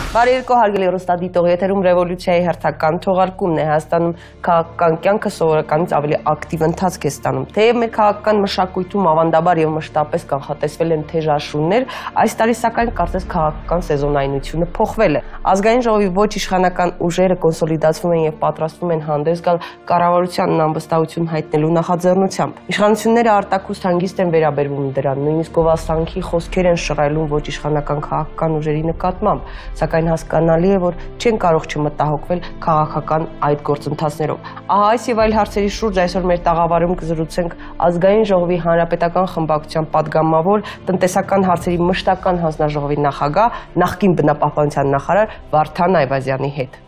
Բարի երկու հարգելի հեռուստադիտող, եթերում ռևոլյուցիայի հերթական թողարկումն է Հայաստանում քաղաքական կյանքը սովորականից ավելի ակտիվ ընթացք է ստանում։ Թեև մեր քաղաքական մշակույթում ավանդաբար եւ մշտապես կանխատեսվել են թեժ աշուններ, այս տարի սակայն կարծես քաղաքական սեզոնայնությունը փոխվել է։ Ազգային ժողովի ոչ իշխանական ուժերը կոնսոլիդացվում են եւ պատրաստվում են հանդես գալ կառավարությանն անվստահություն հայտնելու նախաձեռնությամբ։ Իշխանությունները արտաքուստ հանգիստ են վերաբերվում դրան, նույնիսկ գովասանքի խոսքեր են շռայլում ոչ իշխանական քաղաքական ուժերի նկատմամբ, սակայն հասկանալի է, որ չեն կարող չմտահոգվել քաղաքական այդ գործընթացներով։ Ահա այս եւ այլ հարցերի շուրջ այսօր մեր տաղավարում կզրուցենք Ազգային ժողովի հանրապետական խմբակցության падգամավոր, տնտեսական հարցերի մշտական հանձնաժողովի նախագահ, նախկին բնապահպանության նախարար Վարդան Այվազյանի հետ։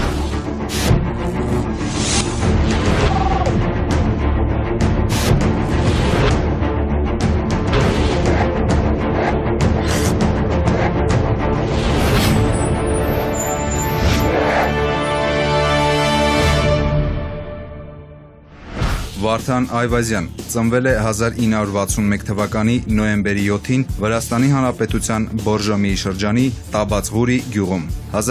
Վարդան Այվազյան ծնվել է 1961 թվականի նոյեմբերի 7-ին Վրաստանի Հանրապետության Բորժոմիի շրջանի Տաբացղուրի գյուղում։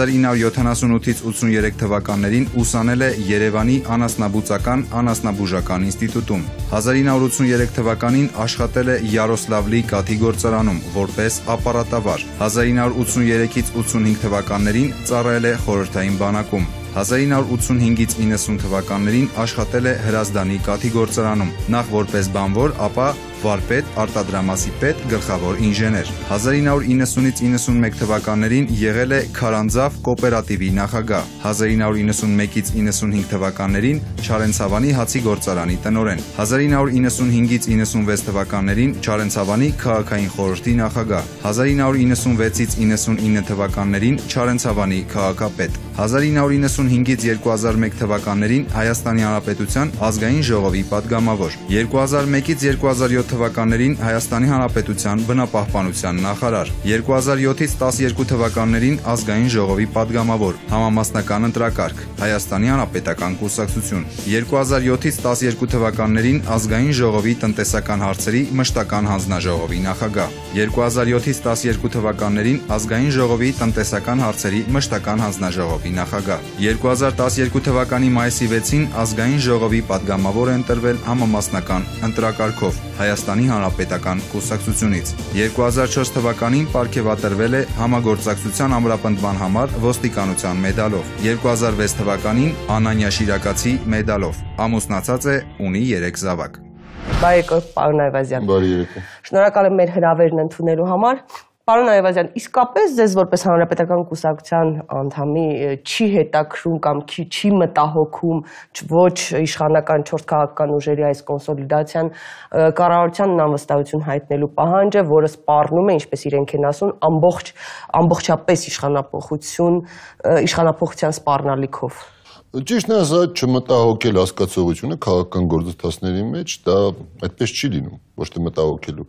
1978-ից 83 թվականներին ուսանել է Երևանի անասնաբուծական անասնաբուժական ինստիտուտում։ 1983 թվականին աշխատել է Յարոսլավլի կաթի գործարանում որպես ապարատավար։ 1983-ից 85 թվականներին ծառայել է խորհրդային բանակում։ 1985-ից 90 թվականներին աշխատել է Հրազդանի կաթի գործարանում, նախ որպես բանվոր, ապա վարպետ, արտադրամասի պետ, գլխավոր ինժեներ։ 1990-ից 91 թվականներին եղել է Քարանձավ կոոպերատիվի նախագահ։ 1991-ից 95 թվականներին Չարենցավանի հացի գործարանի տնօրեն։ 1995-ից 96 թվականներին Չարենցավանի քաղաքային խորհրդի նախագահ։ 1996-ից 99 թվականներին Չարենցավանի քաղաքապետ։ 1995-ից 2001 թվականներին Հայաստանի Հանրապետության Ազգային ժողովի падգամավոր։ 2001-ից 2007 թվականներին Հայաստանի Հանրապետության բնապահպանության նախարար։ 2007-ից 12 թվականներին Ազգային ժողովի падգամավոր, համամասնական ընտրակարգ, Հայաստանի Հանրապետական կուսակցություն։ 2007-ից 12 թվականներին Ազգային ժողովի տնտեսական հարցերի մշտական հանձնաժողովի նախագահ։ 2007-ից 12 թվականներին Ազգային ժողովի տնտեսական հարցերի մշտական հանձնաժողովի նախագահ։ 2012 թվականի մայիսի 6-ին Ազգային ժողովի падգամավոր է ընտրվել համամասնական ընտրակարգով Հայաստանի Հանրապետական կուսակցությունից։ 2004 թվականին պարգևատրվել է համագործակցության ամրապնդման համար ոստիկանության մեդալով։ 2006 թվականին Անանյա Շիրակացի մեդալով։ Ամուսնացած է, ունի 3 զավակ։ Բարի երկու, պարոն Այվազյան։ Բարի երկու։ Շնորհակալ եմ մեր հրավերն ընդունելու համար։ Պարոն Այվազյան, իսկապես ձեզ որպես հանրապետական կուսակցության անդամի չի հետաքրում կամ չի մտահոգում ոչ իշխանական 4 քաղաքական ուժերի այս կոնսոլիդացիան կառավարությանն անվստահություն հայտնելու պահանջը, որը սպառնում է, ինչպես իրենք են ասում, ամբողջապես իշխանափոխության սպառնալիքով։ Ճիշտն ասած, չմտահոգել հասկացողությունը քաղաքական գործընթացների մեջ, դա այդպես չի լինում, ոչ թե մտահոգելու։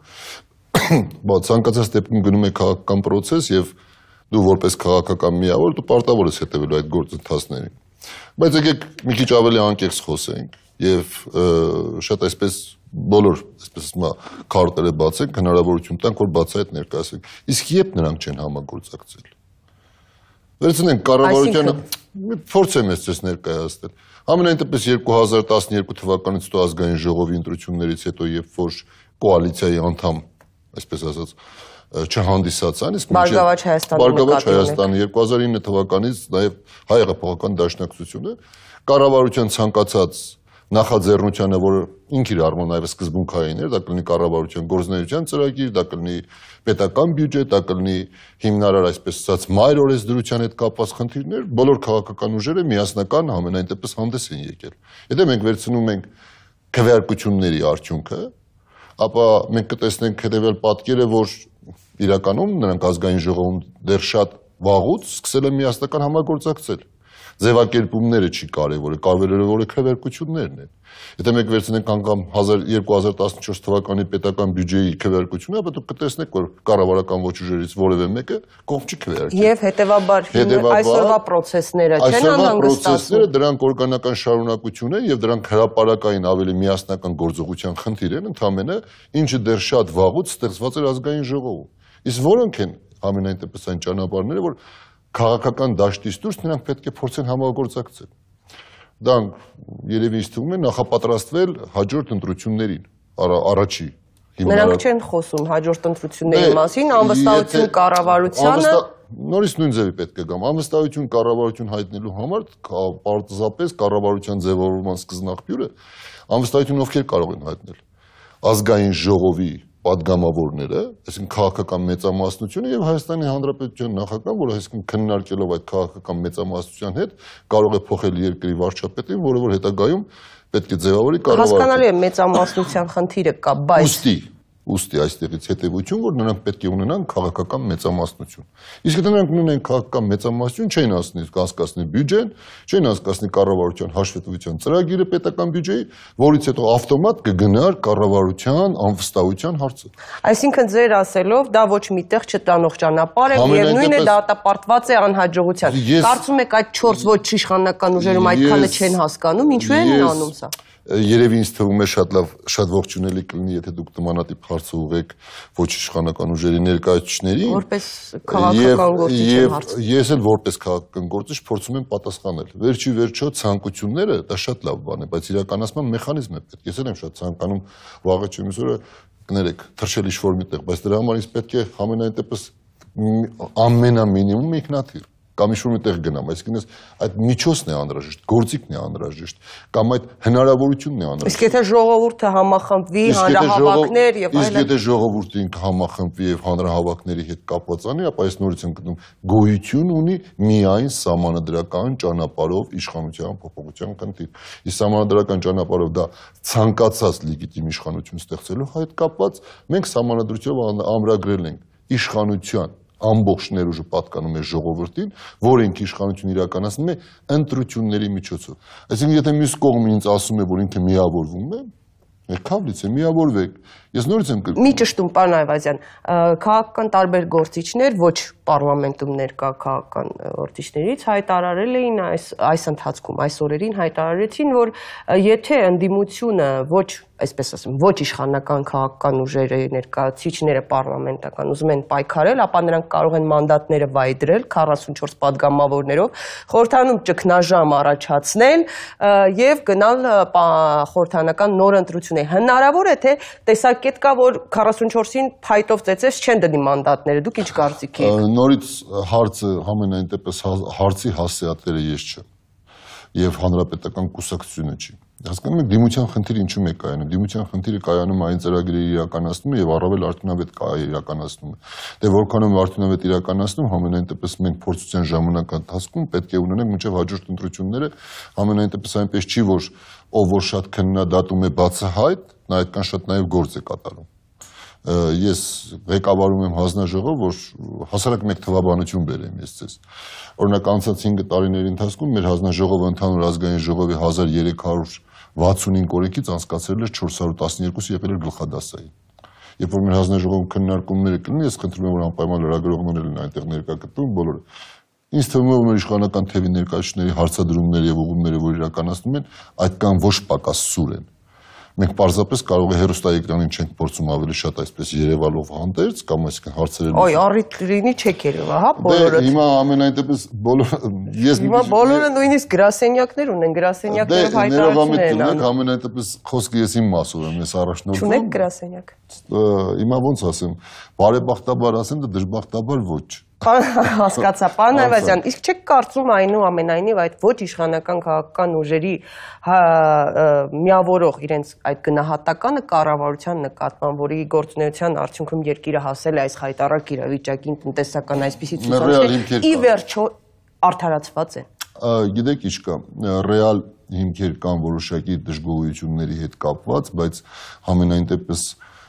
Ցանկացած դեպքում գնում է քաղաքական process եւ դու որպես քաղաքական միավոր դու պարտավոր ես հետևելու այդ գործընթացներին։ Բայց եկեք մի քիչ ավելի անկեղծ խոսենք եւ շատ այսպես բոլոր, այսպես ասում, քարտերը բացենք, հնարավորություն տանք, որ բացահայտ ներկայացնենք։ Իսկ երբ նրանք չեն համագործակցել։ Վերցնենք կառավարությանը, փորձեմ ես ցես ներկայացնել։ Ամենայն դեպս 2012 թվականից հետո ազգային ժողովի ընտրություններից հետո, երբ որ կոալիցիայի անդամ, այսպես ասած, չհանդիսացան, իսկ Բարգավաճ Հայաստանի 2009 թվականից նաև Հայ հեղափոխական դաշնակցությունը կառավարության ցանկացած նախաձեռնությանը, որը ինք իր առումով նաև սկզբունքային էր, դա կլինի կառավարության գործունեության ծրագիր, դա կլինի պետական բյուջետ, դա կլինի հիմնարար, այսպես ասած, մայր օրենսդրության հետ կապված խնդիրներ, բոլոր քաղաքական ուժերը միասնական ամենայն դեպս հանդես են եկել։ Եթե մենք վերցնում ենք քվեարկությունների արդյունքը, ապա մենք կտեսնենք հետևյալ պատկերը, որ իրականում նրանք ազգային ժողովում դեռ շատ վաղուց սկսել են միասնական համագործակցել։ Ձևակերպումները չի կարևորը, կարևորը քվեարկություններն են։ Եթե մենք վերցնենք անգամ 2014 թվականի պետական բյուջեի քվեարկությունը, ապա դուք կտեսնեք, որ կառավարական ոչ ուժերից որևէ մեկը կողմ չի քվեարկել։ Եվ հետևաբար այսօրվա process-ները չեն անհանգստացնում։ Դրանք օրգանական շարունակություն են եւ դրանք հրապարակային ավելի միասնական գործողության խնդիր են, ընդհանրապես ինչը դեռ շատ վաղուց ստեղծված էր ազգային ժողովում։ Իսկ որոնք են ամենայն դեպս այն ճանապարհները, որ քաղաքական դաշտից դուրս նրանք պետք է փորձեն համագործակցել։ Դրանք երևի ինձ թվում է նախապատրաստվել հաջորդ ընտրություններին, առաջի։ Նրանք չեն խոսում հաջորդ ընտրությունների մասին, անվստահություն կառավարությանը։ Նորից նույն ձևի պետք է գամ, անվստահություն կառավարություն հայտնելու համար պարզապես կառավարության ձևավորման սկզբնաղբյուրը անվստահություն ովքեր կարող են հայտնել։ Ազգային ժողովի պատգամավորները, այսինքն քաղաքական մեծամասնությունը եւ Հայաստանի Հանրապետության նախագահան, որը այսինքն քննարկելով այդ քաղաքական մեծամասնության հետ կարող է փոխել երկրի վարչապետին, որը որ հետագայում պետք է ձևավորի կառավարությունը։ Հասկանալի է մեծամասնության խնդիրը կա, բայց ուստի այստեղից հետևություն, որ նրանք պետք է ունենան քաղաքական մեծամասնություն։ Իսկ եթե նրանք ունենան քաղաքական մեծամասնություն, չեն անցկացնի բյուջեն, չեն անցկացնի կառավարության հաշվետվության ծրագիրը պետական բյուջեի, որից հետո ավտոմատ կգնար կառավարության անվստահության հարցը։ Այսինքն ձեր ասելով դա ոչ միտեղ չտանող ճանապարհ է եւ նույնը դատապարտված է անհաջողության։ Կարծում եք այդ 4 ոչ իշխանական ուժերում այդքանը չեն հասկանում, ինչու են անում սա։ Երևի ինձ թվում է շատ ողջունելի կլինի, եթե դուք նմանատիպ հարցը ուղղեք ոչ իշխանական ուժերի ներկայացուցիչներին, որպես քաղաքական գործիչ են հարցը։ Ես էլ որպես քաղաքական գործիչ փորձում եմ պատասխանել։ Վերջի վերջո ցանկությունները դա շատ լավ բան է, բայց իրականացման մեխանիզմ է պետք։ Ես էլ եմ շատ ցանկանում վաղը չեմ այսօրը կներեք, թռչել ինչ-որ միտեղ, բայց դրա համար ինձ պետք է համենայն դեպս ամենամինիմում ինքնաթիռ կամ ինչ-որ միտեղ գնամ, այսինքն այդ միջոցն է անհրաժեշտ, գործիքն է անհրաժեշտ, կամ այդ հնարավորությունն է անհրաժեշտ։ Իսկ եթե ժողովուրդը համախմբվի, հանրահավաքներ եւ այլն։ Իսկ եթե ժողովուրդը ինքը համախմբվի եւ հանրահավաքների հետ կապված անի, ապա այս նորից եմ գտնում գոյություն ունի միայն սահմանադրական ճանապարհով իշխանության փոփոխության խնդիր։ Իսկ սահմանադրական ճանապարհով դա ցանկացած լեգիտիմ իշխանություն ստեղծելու հետ կապված մենք սահմանադրությամբ ամրագրել ենք իշխանության ամբողջ ներուժը պատկանում է ժողովրդին, որ ինքը իշխանություն իրականացնում է ընտրությունների միջոցով։ Այսինքն եթե մյուս կողմը ինձ ասում է, որ ինքը միավորվում է, Քավլից է, միավորվեք։ Ես նորից եմ կրկնում։ Մի ճշտում, պարոն Այվազյան, քաղաքական տարբեր գործիչներ, ոչ պարլամենտում ներկա քաղաքական գործիչներից հայտարարել էին այս ընթացքում, այս օրերին հայտարարեցին, որ եթե ընդդիմությունը ոչ, այսպես ասեմ, ոչ իշխանական քաղաքական ուժերի ներկայացուցիչները պարլամենտական ուզում են պայքարել, ապա նրանք կարող են մանդատները վայդրել 44 падգամավորներով, խորհրդանում ճգնաժամ առաջացնել եւ գնալ խորհրդանական նոր ընտրությունների։ Հնարավոր է թե տեսակետ կա, որ 44-ին փայտով ծեծես չեն դնի մանդատները, դուք ինչ կարծիք եք։ Նորից հարցը համենայն դեպս հարցի հասցեատերը ես չեմ եւ հանրապետական կուսակցությունը չի։ Հասկանում եք, դիմության խնդիրը ինչու՞մ է կայանում։ Դիմության խնդիրը կայանում այն ծրագրերի իրականացնում եւ առավել արդյունավետ իրականացնում։ Դե որքանով արդյունավետ իրականացնում, համենայն դեպս մենք փորձության ժամանակ ընթացքում պետք է ունենանք մինչեւ հաջորդ ընտրությունները, համենայն դեպս այնպես չի, որ ով որ շատ քննադատում է բացահայտ, նա այդքան շատ նաեւ գործ է կատարում։ Ես ղեկավարում եմ հանձնաժողով, որ հասարակ մեկ թվաբանություն բերեմ ես ձեզ։ Օրինակ անցած 5 տարիների ընթացքում մեր հանձնաժողովը ընդհանուր ազգային ժողովի 1365 օրենքից անցկացրել էր 412 եղել էր գլխադասային։ Երբ որ մեր հանձնաժողովում քննարկումները կլինի, ես խնդրում եմ որ անպայման լրագրողները լինեն այնտեղ ներկա գտնվում բոլորը։ Ինձ թվում է որ մեր իշխանական թևի ներկայացուցիչների հարցադրումները եւ ուղումները, որ իրականացնում են, այդքան ոչ պակաս սուր են։ Մենք պարզապես կարող է հեռուստաէկրանին չենք փորձում ավելի շատ այսպես երևալով հանդերձ կամ այսինքն հարցերելով։ Ոյ, առիթրինի չեք երևա, հա, բոլորը։ Հիմա ամենայն դեպս բոլորը Հիմա բոլորը նույնիսկ գրասենյակներ ունեն, գրասենյակները հայտարարություններ են անում։ Ամենայն դեպս խոսքը ես իմ մասով եմ, ես առաջնորդում։ Չունեք գրասենյակ։ Հիմա ոնց ասեմ, բարեբախտաբար ասեմ, դա դժբախտաբար ոչ։ Հասկացա, պարոն Այվազյան, իսկ չեք կարծում այնուամենայնիվ այդ ոչ իշխանական քաղաքական ուժերի միավորող իրենց այդ գնահատականը կառավարության նկատմամբ, որի գործունեության արդյունքում երկիրը հասել է այս խայտառակ իրավիճակին, տնտեսական այսպիսի ցուցանիշներ, ի վերջո արդարացված է։ Գիտեք ինչ կա, ռեալ հիմքեր կան որոշակի դժգոհությունների հետ կապված, բայց համենայն դեպս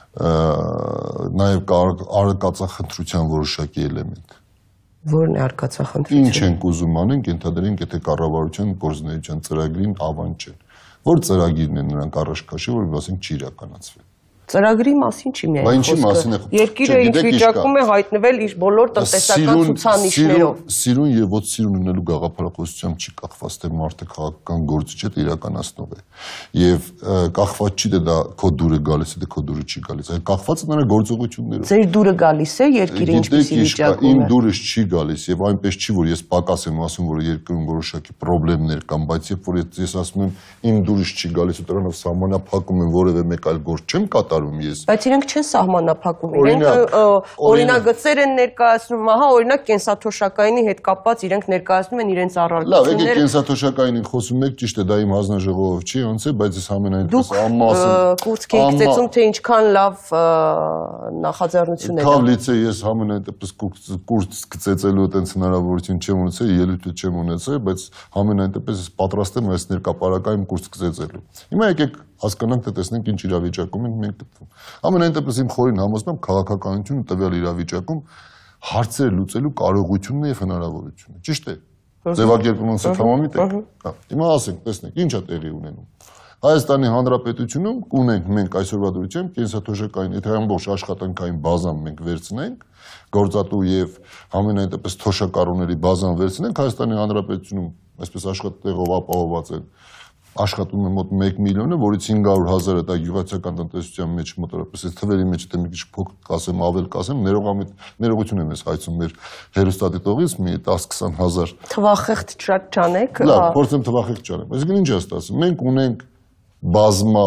նաև արկածախնդրության որոշակի էլեմենտ։ Որն է արկածախնդրությունը։ Ինչ ենք ուզում անենք, ենթադրենք, եթե կառավարության գործունեության ծրագրին ավան չեն։ Որ ծրագիրն է նրանք առաջ քաշել, որ ասենք չի իրականացվել։ Ծրագրի մասին չի միայն Ինչի մասին է խոսքը։ Երկիրը ինչ վիճակում է հայտնվել իր բոլոր տնտեսական ցուցանիշներով։ Սիրուն եւ ոչ սիրուն ունելու գաղափարախոսությամբ չի կախված, թե մարդը քաղաքական գործիչ է, թե իրականացնող է։ Եվ կախված չի թե դա քո դուրը գալիս է, թե քո դուրը չի գալիս, այլ կախված է նրա գործողություններով։ Ձեր դուրը գալիս է երկիրը ինչպեսի վիճակում է։ Իմ դուրս չի գալիս եւ այնպես չի, որ ես պակաս եմ ասում, որ երկրում որոշակի խնդիրներ կան, բայց երբ որ ես ասում եմ իմ դուրս չի գալիս ու դրանով սահմանափակում եմ որևէ մեկ այլ գործ չեմ կատարում ես։ Բայց իրենք չեն սահմանափակում, իրենք օրինագծեր են ներկայացնում, ահա օրինակ կենսաթոշակայինի հետ կապված իրենք ներկայացնում են իրենց առարկությունները։ Լավ, եկեք կենսաթոշակայինին խոսում եք, ճիշտ է, դա իմ հանձնաժողովով չի, ոնց է, բայց ես ամենայնպես ամասը կուրս եք ծեցում, թե ինչքան լավ նախաձեռնություն է։ Քավ լիցե ես ամենայնպես կուրս կծեցելու այդպես հնարավորություն չեմ ունեցել, ելույթ չեմ ունեցել, բայց ամենայնպես ես պատրաստ եմ այս ներկապարակայում կուրս կծեցելու։ Հիմա եկեք հասկանանք, թե տեսնենք ինչ իրավիճակում ենք մենք գտնվում։ Ամենայնպես իմ խորին համոզմամբ քաղաքականությունը տվյալ իրավիճակում հարցեր լուծելու կարողությունն է եւ հնարավորությունը։ Ճիշտ է։ Ձևակերպումը համամիտ է։ Հիմա ասենք, տեսնենք, ինչ է տեղի ունենում։ Հայաստանի Հանրապետությունում ունենք մենք այսօրվա դրությամբ կենսաթոշակային, եթե ամբողջ աշխատանքային բազան մենք վերցնենք, գործատու եւ ամենայնպես թոշակառուների բազան վերցնենք, Հայաստանի Հանրապետությունում այսպես աշխատատեղով ապահովված են աշխատում է մոտ 1 միլիոնը, որից 500,000-ը դա գյուղացիական տնտեսության մեջ մոտավորապես այս թվերի մեջ դե մի քիչ փոքր կասեմ, ավել կասեմ, ներողություն եմ ես հայցում մեր հերոստատիտողից մի 10-20,000 թվախեղտ չանեք։ Լավ, փորձեմ թվախեղտ չանեմ։ Այսինքն ինչ է ասում, մենք ունենք բազմա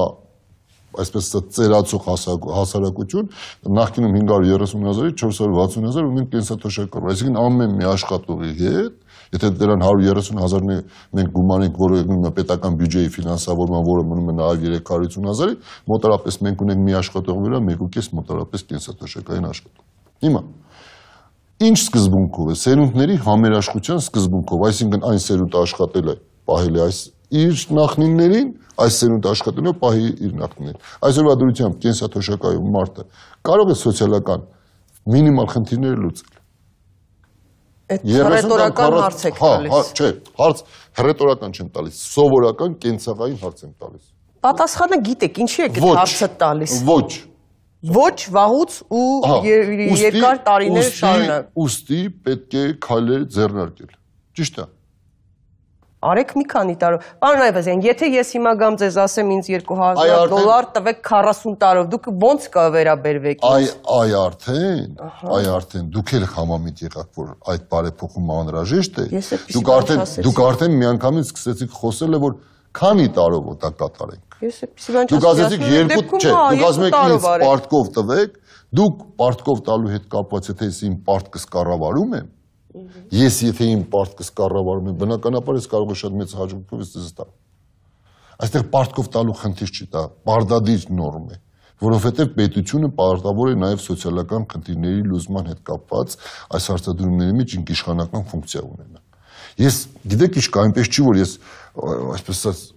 այսպես ծերացող հասարակություն, նախկինում 530,000-ից 460,000 ունենք կենսաթոշակառու, այսինքն ամեն մի աշխատողի հետ եթե դրան 130,000-ն մենք գումարենք, որը եկնում է պետական բյուջեի ֆինանսավորման, որը մնում է նաև 350,000-ի, մոտարապես մենք ունենք մի աշխատողի վրա 1.5 մոտարապես կենսաթոշակային աշխատող։ Հիմա ինչ սկզբունքով է, սերունդների համերաշխության սկզբունքով, այսինքն այն սերունդը աշխատել է, պահել է իր նախնիներին, այս սերունդը աշխատել է, պահի իր նախնիներին։ Այսօրվա դրությամբ կենսաթոշակայում մարդը կարող է սոցիալական մինիմալ խնդիրները լուծել։ Հռետորական հարց եք տալիս։ Չէ, հարց հռետորական չեմ տալիս, սովորական կենցաղային հարց եմ տալիս։ Պատասխանը գիտեք, ինչի եք այդ հարցը տալիս։ Ոչ։ Ոչ վաղուց ու երկար տարիներ շարունակ։ Ուստի պետք է քայլեր ձեռնարկել։ Ճիշտ է։ Արեք մի քանի տարով։ Պարոն Այվազյան, եթե ես հիմա գամ ձեզ ասեմ ինձ $2,000 տվեք 40 տարով, դուք ոնց կվերաբերվեք։ Այ արդեն դուք էլ համամիտ եղաք, որ այդ բարեփոխումը անհրաժեշտ է։ Դուք արդեն միանգամից սկսեցիք խոսել, որ քանի տարով դա կատարենք։ Ես էսի բան չասեմ։ Դուք ասեցիք 2, չէ, դուք ասում եք ինձ պարտքով տվեք, դուք պարտքով տալու հետ կապված եթե ես իմ պարտքս կառավարում եմ, ես եթե իմ պարտքս կառավարում եմ, բնականաբար ես կարող եմ շատ մեծ հաջողությամբ ձեզ տալ։ Այստեղ պարտքով տալու խնդիր չի, դա պարտադիր նորմ է, որովհետև պետությունը պարտավոր է նաև սոցիալական խնդիրների լուծման հետ կապված այս հարցադրումների մեջ ինքնիշխանական ֆունկցիա ունենա։ Ես գիտեք ինչ կա, այնպես չի, որ ես այսպես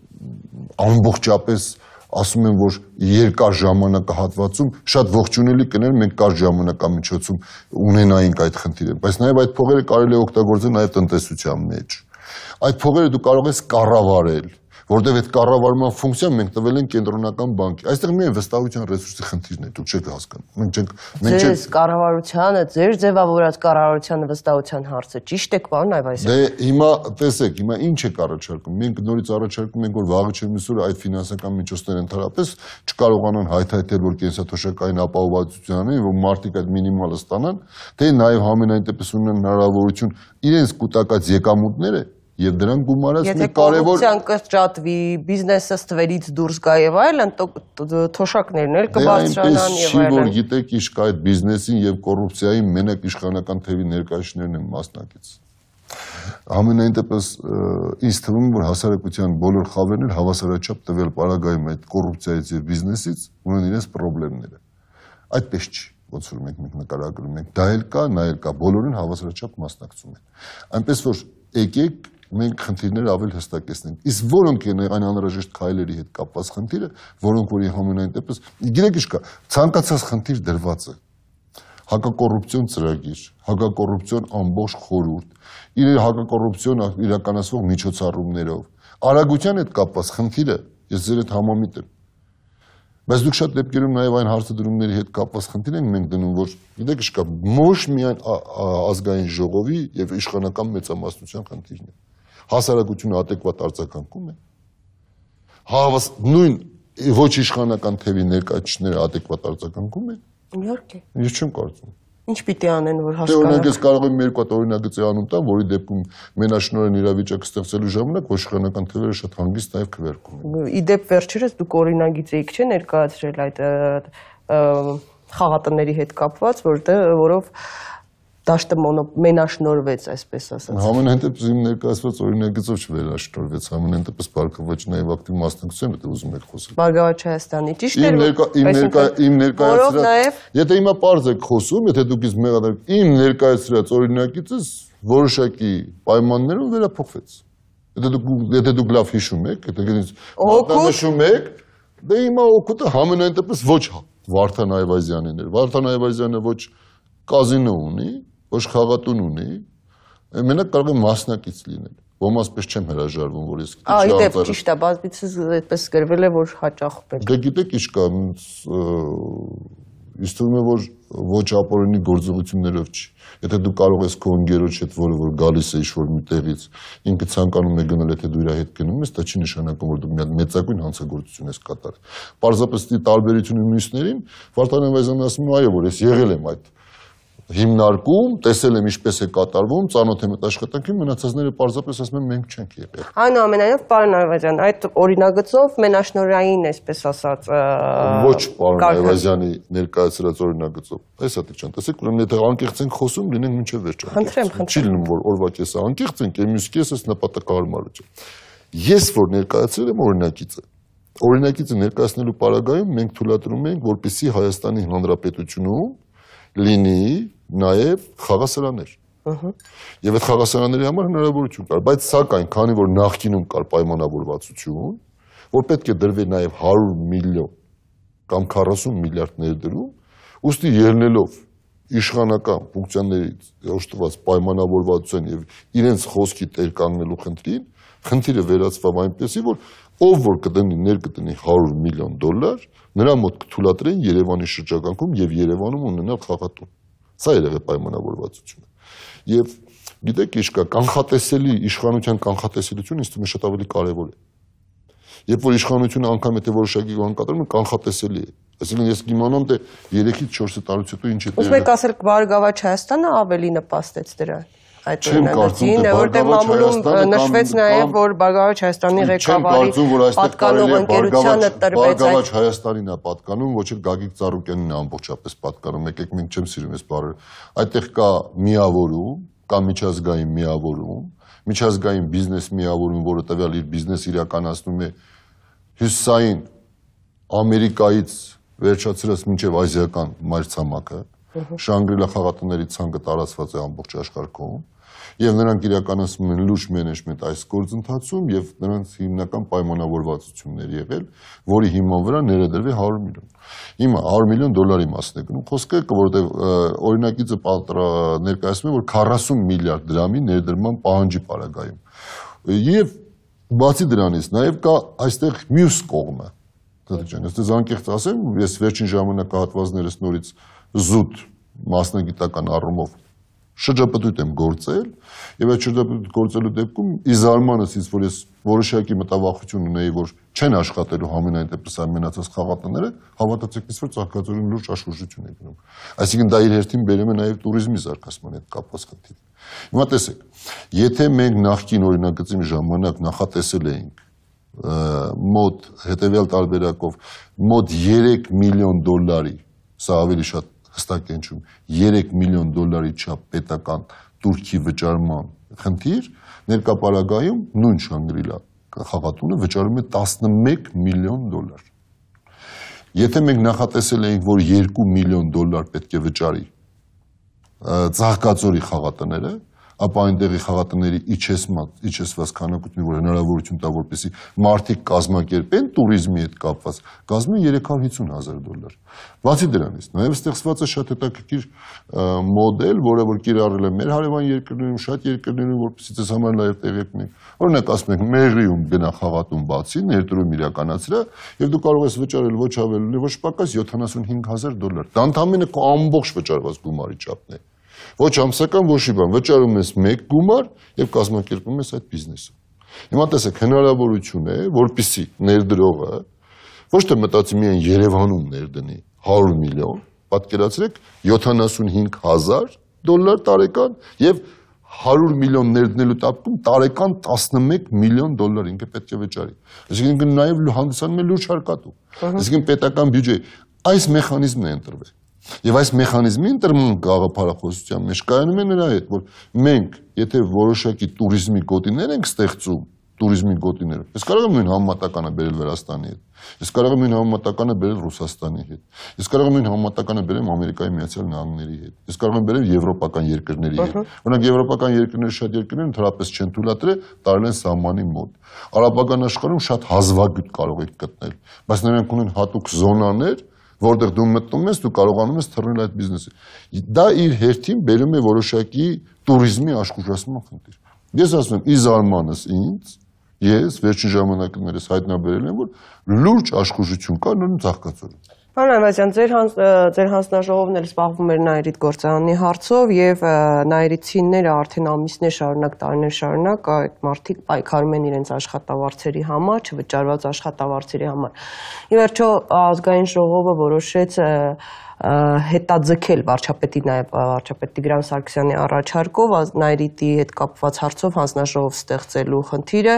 ամբողջապես ասում եմ, որ երկար ժամանակահատվածում շատ ողջունելի կներ մենք կարճ ժամանակամիջոցում ունենայինք այդ խնդիրը, բայց նաև այդ փողերը կարելի է օգտագործել նաև տնտեսության մեջ։ Այդ փողերը դու կարող ես կառավարել, որտեղ այդ կառավարման ֆունկցիան մենք տվել են կենտրոնական բանկի։ Այստեղ միայն վստահության ռեսուրսի խնդիրն է, դուք չեք հասկանում։ Ձեզ կառավարությանը, ձեր ձևավորած կառավարությանը վստահության հարցը ճիշտ եք, պարոն Այվազյան։ Դե հիմա տեսեք, հիմա ինչ եք առաջարկում։ Մենք նորից առաջարկում ենք, որ վաղը չմիսուրը այդ ֆինանսական միջոցները ընդհանրապես չկարողանան հայթայթել, որ կենսաթոշակային ապահովվածություն անեն, որ մարդիկ այդ մինիմալը ստանան, թե նաև համենայնպես ունեն հնարավորություն իրենց կուտակած եկամուտները եւ դրան գումարած մի կարևոր կոռուպցիան կրճատվի, բիզնեսը ստվերից դուրս գա եւ այլն, թոշակներն էլ կբարձրանան եւ այլն։ Որ գիտեք ինչ կա այդ բիզնեսին եւ կոռուպցիային մենակ իշխանական թևի ներկայացնողներն են մասնակից։ Ամենայնպես ինձ թվում է, որ հասարակության բոլոր խավերն էլ հավասարաչափ տվյալ պարագայում այդ կոռուպցիայից եւ բիզնեսից ունեն իրենց խնդիրները։ Այդպես չի, ոնց որ մենք նկարագրում ենք, դա էլ կա, նա էլ կա, բոլորին հավասարաչափ մասնակցում են։ Այնպես որ եկեք մենք խնդիրները ավել հստակեցնենք։ Իսկ որոնք են այն անհրաժեշտ քայլերի հետ կապված խնդիրը, որոնք որ համենայնպես, գիտեք ինչ կա, ցանկացած խնդիր դրված է։ Հակակոռուպցիոն ծրագիր, հակակոռուպցիոն ամբողջ խորհուրդ, իր հակակոռուպցիոն իրականացվող միջոցառումներով, արագության հետ կապված խնդիրը, ես ձեր հետ համամիտ եմ։ Բայց դուք շատ դեպքերում նաև այն հարցադրումների հետ կապված խնդիր ենք մենք դնում, որ գիտեք ինչ կա, ոչ միայն ազգային ժողովի եւ իշխանական մեծամասնության խնդիրն է։ Հասարակությունը adekvat արձագանքում է։ Նույն ոչ իշխանական թևի ներկայացուցիչները adekvat արձագանքում են։ Իհարկե։ Ես չեմ կարծում։ Ինչ պիտի անեն, որ հասկանան։ Օրինակ ես կարող եմ երկու հատ օրինագծի անուն տամ, որի դեպքում մենաշնորհեն իրավիճակը ստեղծելու ժամանակ ոչ իշխանական թևերը շատ հանգիստ նաև քվերքում են։ Իդեպ վերջերս դուք օրինագիծ էիք չէ ներկայացրել այդ խաղատների հետ կապված, որով դաշտը մենաշնորհվեց, այսպես ասած։ Համենայն դեպս իմ ներկայացված օրինագծով չվերաշնորհվեց, համենայն դեպս բարգավաճ նաև ակտիվ մասնակցություն է ուզում եք խոսել։ Բարգավաճ Հայաստանի ճիշտ է։ Իմ ներկայացրած, եթե հիմա պարզ եք խոսում, եթե դուք ինձ մեղադրեք, իմ ներկայացրած օրինագիծս որոշակի պայմաններով վերափոխվեց։ Եթե դուք լավ հիշում եք, եթե նշում եք, դե հիմա օգուտը համենայն դեպս ոչ Վարդան Այվազյանին էր։ Վարդան Այվազյանը ոչ կազինո ունի, ոչ խաղատուն ունի, մենակ կարող է մասնակից լինել։ Ոմաս պես չեմ հրաժարվում, որ ես իդեպ ճիշտ է, բազմիցս այդպես գրվել է, որ հաճախ պետք։ Դե գիտեք ինչ կա, ինձ թվում է, որ ոչ ապօրինի գործողություններով չի։ Եթե դու կարող ես քո ընկերոջ հետ, որ գալիս է ինչ-որ մի տեղից, ինքը ցանկանում է գնալ, եթե դու իր հետ գնում ես, դա չի նշանակում, որ դու մի հատ մեծագույն հանցագործություն ես կատարել։ Պարզապես դի տարբերությունը մյուսներին, Վարդան Այվազյանը ասում է, այո, որ ես եղել եմ այդ հիմնարկում, տեսել եմ ինչպես է կատարվում, ծանոթ եմ այդ աշխատանքին, մնացածները պարզապես ասում են մենք չենք եղել։ Այնուամենայնիվ, պարոն Այվազյան, այդ օրինագծով մենաշնորհային, այսպես ասած, ոչ պարոն Այվազյանի ներկայացրած օրինագծով։ Այս հատիկ չան տեսեք, ուրեմն եթե անկեղծ ենք խոսում, լինենք մինչև վերջ։ Խնդրեմ։ Չի լինում, որ օրվա կեսը անկեղծ ենք, եւ մյուս կեսը նպատակահարմարություն։ Ես որ ներկայացրել եմ օրինագիծը ներկայացնելու պարագայում մենք թույլատրում ենք, որպեսզի Հայաստանի Հանրապետությունում լինի նաև խաղասարաններ։ Եվ այդ խաղասարանների համար հնարավորություն կար, բայց սակայն, քանի որ նախկինում կար պայմանավորվածություն, որ պետք է դրվի նաև 100 միլիոն կամ 40 միլիարդ ներդրում, ուստի ելնելով իշխանական ֆունկցիաներից օժտված պայմանավորվածության եւ իրենց խոսքի տեր կանգնելու խնդիրը վերածվավ այնպեսի, որ ով որ ներկտնի 100 միլիոն դոլար, նրա մոտ կթույլատրեն Երևանի շրջակայքում եւ Երևանում ունենալ խաղատուն։ Սա եղել է պայմանավորվածությունը։ Եվ գիտեք ինչ կա, կանխատեսելի իշխանության կանխատեսելությունը ինձ թվում է շատ ավելի կարևոր է։ Երբ որ իշխանությունը անգամ եթե որոշակի բան կատարում է, կանխատեսելի է։ Այսինքն ես կիմանամ թե 3-ից 4 տարուց հետո ինչ է տեղի։ Ուզում եք ասել Բարգավաճ Հայաստանը ավելի նպաստեց դրան։ Այդ օրինագծին, որտեղ մամուլում նշվեց նաև, որ Բարգավաճ Հայաստանի ղեկավարի պատկանող ընկերությանը տրվեց այդ։ Բարգավաճ Հայաստանին է պատկանում, ոչ էլ Գագիկ Ծառուկյանին է ամբողջապես պատկանում։ Եկեք մենք չեմ սիրում այս բառը։ Այդտեղ կա միավորում, կա միջազգային միավորում, միջազգային բիզնես միավորում, որը տվյալ իր բիզնես իրականացնում է հյուսիսային Ամերիկայից վերջացրած մինչև ազիական մայրցամաքը, Շանգրիլա խաղատների ցանկը տարածված է ամբողջ աշխարհում, եւ նրանք իրականացնում են լուրջ մենեջմենտ այս գործընթացում եւ նրանց հիմնական պայմանավորվածություններ եղել, որի հիման վրա ներդրվի 100 միլիոն։ Հիմա 100 միլիոն դոլարի մասն է գնում։ Խոսքը կա, որովհետեւ օրինագիծը ներկայացնում է, որ 40 միլիարդ դրամի ներդրման պահանջի պարագայում։ Եվ բացի դրանից նաեւ կա այստեղ մյուս կողմը։ Ես անկեղծ ասեմ, ես վերջին ժամանակահատվածներս նորից զուտ մասնագիտական առումով շրջապտույտ եմ գործել եւ այդ շրջապտույտ գործելու դեպքում ի զարմանս ինձ որ ես որոշակի մտավախություն ունեի, որ չեն աշխատելու համենայն դեպս այն մնացած խաղատները, հավատացեք ինձ որ ցանկացողին լուրջ աշխուժություն է գնում։ Այսինքն դա իր հերթին բերում է նաեւ туриզմի զարգացման հետ կապված խնդիր։ Հիմա տեսեք, եթե մենք նախկին օրինագծի ժամանակ նախատեսել էինք մոտ հետևյալ տարբերակով մոտ 3 միլիոն դոլարի, սա ավելի շատ հստակ է հնչում, 3 միլիոն դոլարի չափ պետական турքի վճարման խնդիր, ներկա պարագայում նույն Շանգրիլա խաղատունը վճարում է 11 միլիոն դոլար։ Եթե մենք նախատեսել էինք, որ 2 միլիոն դոլար պետք է վճարի Ծաղկաձորի խաղատները, ապա այնտեղի խաղատների իջեցված քանակությունը, որ հնարավորություն տա, որպեսզի մարդիկ կազմակերպեն տուրիզմի հետ կապված, կազմի $350,000։ Բացի դրանից, նաև ստեղծված է շատ հետաքրքիր մոդել, որը որ կիրառել է մեր հարևան երկրներում, շատ երկրներում, որպեսզի ձեզ համար նաև տեղյակ լինեք։ Օրինակ, ասում ենք, Մեղրիում գնա խաղատուն բացի, ներդրում իրականացրա, եւ դու կարող ես վճարել ոչ ավելի, ոչ պակաս $75,000։ Դա ընդամենը քո ամբողջ վճարված գումարի չափն է։ Ոչ ամսական, ոչ բան, վճարում ես մեկ գումար եւ կազմակերպում ես այդ բիզնեսը։ Հիմա տեսեք, հնարավորություն է, որպեսզի ներդրողը ոչ թե մտածի միայն Երևանում ներդնի 100 միլիոն, պատկերացրեք $75,000 տարեկան եւ 100 միլիոն ներդնելու տապքում տարեկան $11 միլիոն ինքը պետք է վճարի։ Այսինքն նաեւ հանդիսանում է լուրջ հարկատու։ Այսինքն պետական բյուջեի այս մեխանիզմն է ընտրվել։ Եվ այս մեխանիզմի ընտրման գաղափարախոսության մեջ կայանում է նրա հետ, որ մենք, եթե որոշակի տուրիզմի գոտիներ ենք ստեղծում, տուրիզմի գոտիները, ես կարող եմ նույն համեմատականը բերել Վրաստանի հետ, ես կարող եմ նույն համեմատականը բերել Ռուսաստանի հետ, ես կարող եմ նույն համեմատականը բերել Ամերիկայի Միացյալ Նահանգների հետ, ես կարող եմ բերել եվրոպական երկրների հետ։ Օրինակ եվրոպական երկրների շատ երկրներ ընդհանրապես չեն թույլատրել տարել են սահմանի մոտ։ Արաբական աշխարհում շատ հազվագյուտ կարող եք գտնել, բայց նրանք ունեն հատուկ զոնաներ, որտեղ դու մտնում ես, դու կարողանում ես թռնել այդ բիզնեսը։ Դա իր հերթին բերում է որոշակի տուրիզմի աշխուժացման խնդիր։ Ես ասում եմ, ի զարմանս ինձ, ես վերջին ժամանակներս հայտնաբերել եմ, որ լուրջ աշխուժություն կա նույն Ծաղկաձորում։ Պարոն Այվազյան, ձեր հանձնաժողովն էլ զբաղվում էր Նայիրիդ գործարանի հարցով եւ նայիրիցիները արդեն ամիսներ շարունակ, տարիներ շարունակ այդ մարդիկ պայքարում են իրենց աշխատավարձերի համար, չվճարված աշխատավարձերի համար։ Ի վերջո ազգային ժողովը որոշեց հետաձգել վարչապետի նաև վարչապետ Տիգրան Սարգսյանի առաջարկով Նայիրիդի հետ կապված հարցով հանձնաժողով ստեղծելու խնդիրը,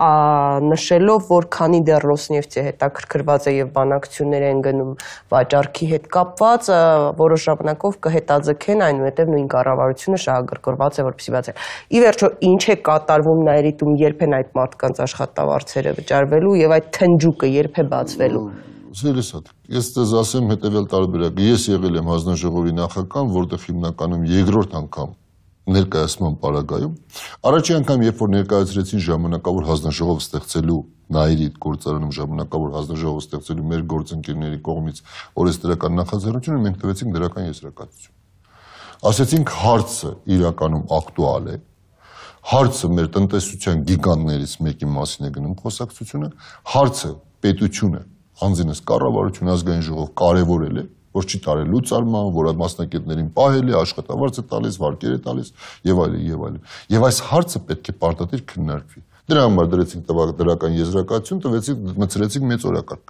նշելով, որ քանի դեռ Ռոսնեֆտը հետաքրքրված է եւ բանակցություններ են գնում վաճառքի հետ կապված, որոշ ժամանակով կհետաձգեն, այնուհետև նույն կառավարությունը շահագրգռված է, որպեսզի բացել։ Ի վերջո, ինչ է կատարվում Նայիրիդում, երբ են այդ մարդկանց աշխատավարձերը վճարվելու եւ այդ թնջուկը երբ է բացվելու։ Սիրելիսատ, ես ձեզ ասեմ հետևյալ տարբերակը։ Ես եղել եմ հանձնաժողովի նախագահ, որտեղ հիմնականում երկրորդ անգամ ներկայացման պարագայում, առաջի անգամ, երբ որ ներկայացրեցին ժամանակավոր հանձնաժողով ստեղծելու Նայիրիդ գործարանում ժամանակավոր հանձնաժողով ստեղծելու մեր գործընկերների կողմից օրենսդրական նախաձեռնությունը, մենք տվեցինք դրական եզրակացություն։ Ասեցինք հարցը իրականում ակտուալ է, հարցը մեր տնտեսության գիգանտներից մեկի մասին է գնում խոսակցությունը, հարցը պետությունը անձինս կառավարություն ազգային ժողով կարևորել է, որ չի տարել լուծարման, որ մասնակիցներին պահել է, աշխատավարձ է տալիս, վարկեր է տալիս եւ այլն եւ այլն։ Եվ այս հարցը պետք է պարտադիր քննարկվի։ Դրա համար դրեցինք դրական եզրակացություն, մտցրեցինք մեծ օրակարգ։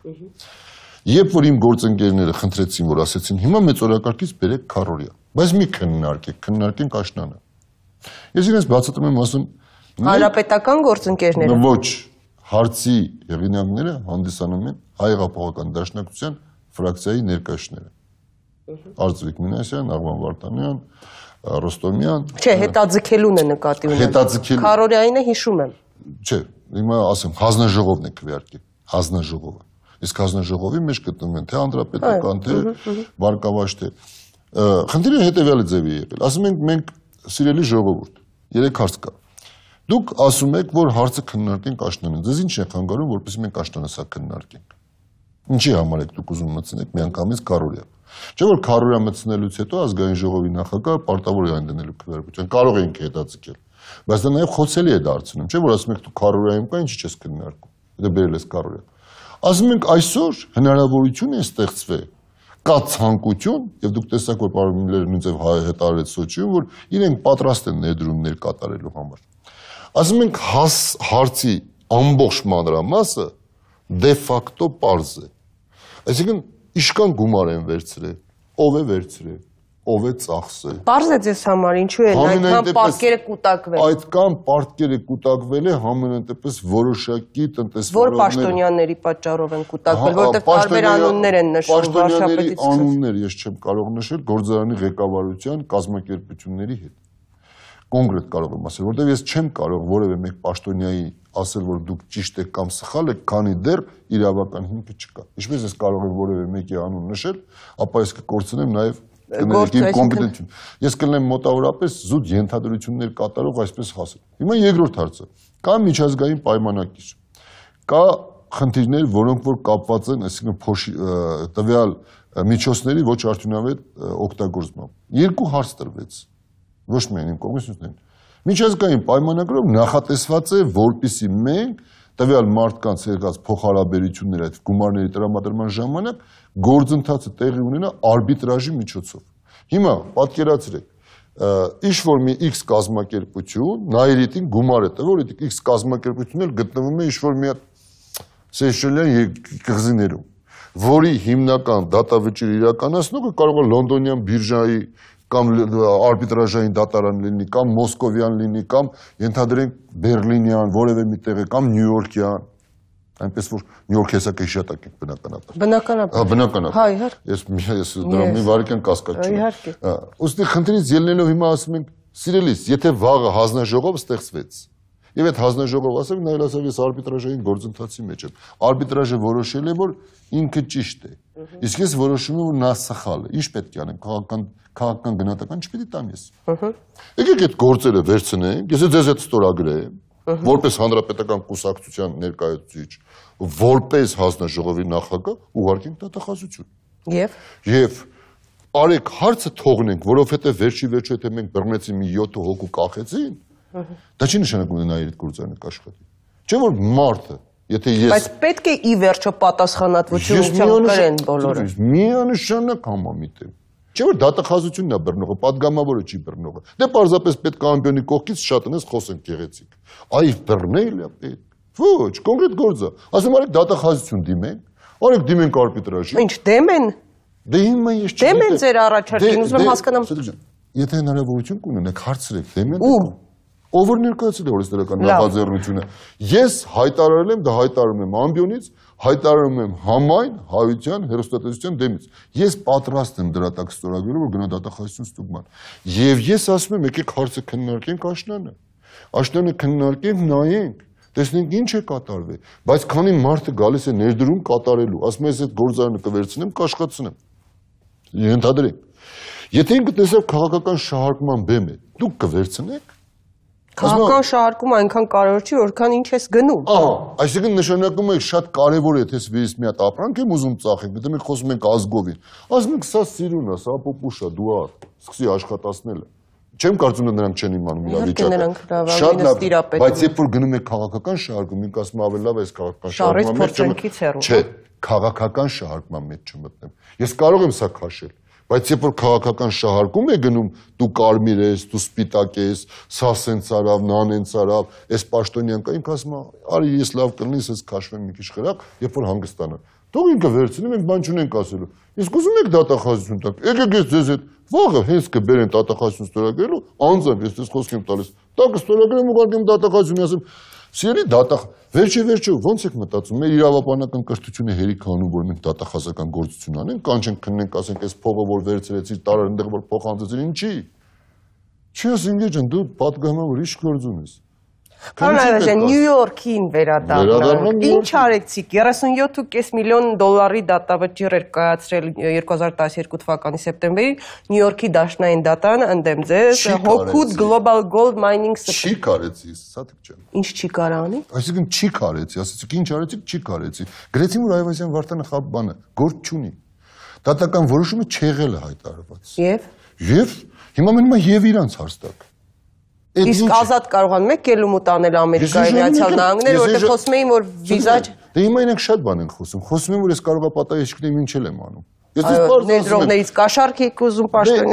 Երբ որ իմ գործընկերները խնդրեցին, որ ասեցին, հիմա մեծ օրակարգից բերեք քառորյա, բայց մի քննարկենք աշնանը։ Ես իրենց բացատրում եմ, ասում Հանրապետական գործընկերները։ Ոչ, հարցի հեղինակները հանդիսանում են Հայ հեղափոխական դաշնակցության ֆրակցիայի ներկայացները։ Արծվիկ Մինասյան, Աղվան Վարդանյան, Ռոստոմյան։ Չէ, հետաձգելուն է նկատի ունեմ։ Հետաձգելու։ Քառորյային է հիշում եմ։ Չէ, հիմա ասեմ, հանձնաժողովն է քվեարկել, հանձնաժողովը։ Իսկ հանձնաժողովի մեջ գտնվում են թե հանրապետական, թե վարկավաշ, թե խնդիրը հետևյալի ձևի է եղել։ Ասում ենք մենք սիրելի ժողովուրդ, 3 հարց կա։ Դուք ասում եք, որ հարցը քննարկենք աշնանին։ Ձեզ ինչ է խանգարում, որպեսզի մենք աշնանը սա քննարկենք։ Ինչի համար եք դուք ուզում մտցնեք միանգամից քառորյա։ Չէ՞ որ քառորյա մտցնելուց հետո ազգային ժողովի նախագահը պարտավոր է այն դնելու քվեարկության։ Կարող ենք հետաձգել, բայց դա նաև խոցելի է դարձնում, չէ՞ որ ասում եք դու քառորյայում կա, ինչի՞ չես քննարկում։ Դա բերել ես քառորյա։ Ասում ենք այսօր հնարավորություն է ստեղծվել, կա ցանկություն, եւ դուք տեսաք, որ պարոն Միլլերը նույնպես հայտարարեց Սոչիում, որ իրենք պատրաստ են ներդրումներ կատարելու համար։ Ասում ենք հարցի ամբողջ մանրամասը դե ֆակտո պարզ է։ Այսինքն իշքան գումար են վերցրել, ով է վերցրել, ով է ծախսել։ Պարզ է ձեզ համար, ինչու են այդքան պարտքերը կուտակվել։ Այդքան պարտքերը կուտակվել է համենայնդեպս որոշակի տնտեսվարողներ։ Որ պաշտոնյաների պատճառով են կուտակվել, որտեղ տարբեր անուններ են նշվում վարչապետից։ Պաշտոնյաների անուններ ես չեմ կարող նշել գործարանի ղեկավարության կազմակերպությունների հետ։ Կոնկրետ կարող եմ ասել, որտեղ ես չեմ կարող որևէ մեկ պաշտոնյայի ասել, որ դուք ճիշտ եք կամ սխալ եք, քանի դեռ իրավական հիմքը չկա։ Ինչպես ես կարող եմ որևէ մեկի անուն նշել, ապա ես կկորցնեմ նաև կոմպետենտություն։ Ես կլինեմ մոտավորապես զուտ ենթադրություններ կատարող այսպես հասել։ Հիմա երկրորդ հարցը։ Կա միջազգային պայմանագիր։ Կա խնդիրներ, որոնք որ կապված են, այսինքն տվյալ միջոցների ոչ արդյունավետ օգտագործմամբ։ Երկու հարց տրվեց։ Ոչ միայն իմ կողմից, միջազգային պայմանագրով նախատեսված է, որպեսզի մենք տվյալ մարդկանց եղած փոխհարաբերությունները այդ գումարների տրամադրման ժամանակ գործընթացը տեղի ունենա արբիտրաժի միջոցով։ Հիմա պատկերացրեք, ինչ որ մի X կազմակերպություն Նայիրիտին գումար է տվել, այդ X կազմակերպությունն էլ գտնվում է ինչ որ մի Սեյշելյան կղզիներում, որի հիմնական դատավճիռ իրականացնողը կարող է լոնդոնյան բիրժայի կամ արբիտրաժային դատարան լինի, կամ մոսկովյան լինի, կամ ենթադրենք բերլինյան, որևէ մի տեղ է, կամ նյույորքյան, այնպես որ Նյույորք հեսա շատ եք բնականաբար։ Բնականաբար։ Հա, իհարկե։ Ես դրա մի վարքյան կասկած չունեմ։ Իհարկե։ Ուստի խնդրից ելնելով հիմա ասում ենք, սիրելիս, եթե վաղը հանձնաժողով ստեղծվեց, եւ այդ հանձնաժողովը ասեմ, նայել ասել ես արբիտրաժային գործընթացի մեջ եմ։ Արբիտրաժը որոշել է, որ ինքը ճիշտ է։ Իսկ ես որոշում եմ, որ նա սխալ է։ Ինչ պետք է անեմ, քաղաքական գնահատական չպետք է տամ ես։ Եկեք այդ գործերը վերցնենք, ես ձեզ այդ ստորագրեմ, որպես հանրապետական կուսակցության ներկայացուցիչ, որպես հանձնաժողովի նախագահ, ուղարկենք դատախազություն։ Եվ արեք հարցը թողնենք, որովհետեւ վերջի վերջո եթե մենք բռնեցի մի 7 հոգու կախեցին, դա չի նշանակում նա իր գործարանը կաշխատի։ Չէ՞ որ մարդը, եթե ես Բայց պետք է ի վերջո պատասխանատվություն կրեն բոլորը։ Միանշանակ համամիտ եմ։ Չէ՞ որ դատախազությունն է բռնողը, падգամավորը չի բռնողը։ Դե պարզապես պետք է ամբյոնի կողքից շատ անես խոսենք գեղեցիկ։ Այ բռնել է պետք։ Ոչ, կոնկրետ գործ է։ Ասում արեք դատախազություն դիմենք, արեք դիմենք արբիտրաժի։ Ինչ դեմ են։ Դե հիմա ես չգիտեմ։ Դեմ են ձեր առաջարկին, ուզում եմ հասկանամ։ Եթե հնարավորություն կունենեք, հարցրեք, դեմ են։ Ով որ ներկայացել է օրենսդրական նախաձեռնությունը։ Ես հայտարարել եմ, դա հայտարարում եմ ամբյոնից, հայտարարում եմ համայն հայության հերոստատեսության դեմից։ Ես պատրաստ եմ դրա տակ ստորագրել, որ գնա դատախազություն ստուգման։ Եվ ես ասում եմ, եկեք հարցը քննարկենք աշնանը։ Աշնանը քննարկենք, նայենք, տեսնենք ինչ է կատարվել։ Բայց քանի մարդը գալիս է ներդրում կատարելու, ասում ես այդ գործարանը կվերցնեմ, կաշխատցնեմ։ Ենթադրենք։ Եթե ինքը տեսավ քաղաքական շահարկման բեմ է, դուք կվերցնեք։ Քաղաքական շահարկումը այնքան կարևոր չի, որքան ինչ ես գնում։ Այսինքն նշանակում է շատ կարևոր է, թե ես մի հատ ապրանք եմ ուզում ծախենք, եթե մենք խոսում ենք ազգովին։ Ասում ենք սա սիրուն է, սա պոպուշ է, դու սկսի աշխատացնել է։ Չեմ կարծում նրանք չեն իմանում իրավիճակը։ Շատ լավ, բայց երբ որ գնում եք քաղաքական շահարկում, ինք ասում ավելի լավ է այս քաղաքական շահարկման մեջ չմտնեմ։ Ես կարող եմ սա քաշել։ Բայց երբ որ քաղաքական շահարկում է գնում, դու կարմիր ես, դու սպիտակ ես, սա սենց արավ, նան ենց արավ, այս պաշտոնյան կա, ինքը ասում է, արի ես լավ կլինի, ես քաշվեմ մի քիչ խրախ, երբ որ հանգստանա։ Թող ինքը վերցնի, մենք բան չունենք ասելու։ Իսկ ուզում եք դատախազություն տակ, եկեք ես ձեզ հետ վաղը հենց կբերեն դատախազություն ստորագրելու, անձամբ ես դες խոսք եմ տալիս։ Տակը ստորագրեմ ուղարկեմ դատախազություն, ասեմ, սիրելի վերջը ո՞նց եք մտածում, մեր իրավապանական կրթությունը հերիք անում, որ մենք դատախազական գործություն անենք, կանչենք քննենք, ասենք, այս փողը որ վերցրեցիր, տարար այնտեղ որ փոխանցեցիր, ինչի։ Չի ասենք ջան, դու պատգամավոր ինչ գործ ունես։ Պարոն Այվազյան, Նյու Յորքին վերադառնանք։ Ինչ արեցիք, 37.5 միլիոն դոլարի դատավճիռ էր կայացրել 2012 թվականի սեպտեմբերին Նյու Յորքի դաշնային դատարանը ընդդեմ ձեզ, Hawkwood Global Gold Mining Չի կարեցի, Սաթիկ ջան։ Ինչ չի կարա անի։ Այսինքն չի կարեցի, ասեցիք ինչ արեցիք, չի կարեցի։ Գրեցին որ Այվազյան Վարդանը խապ բանը, գործ չունի։ Դատական որոշումը չեղել է հայտարարված։ Եվ հիմա մնում է եւ իրանց հարստակ։ Իսկ ազատ կարողանում եք ելում ու տանել Ամերիկայի Միացյալ Նահանգներ, որտեղ խոսում էին, որ վիզա Դե հիմա իրենք շատ բան են խոսում։ Խոսում են, որ ես կարող եմ պատահել չգիտեմ ինչ եմ անում։ Ներդրողներից կաշառք եք ուզում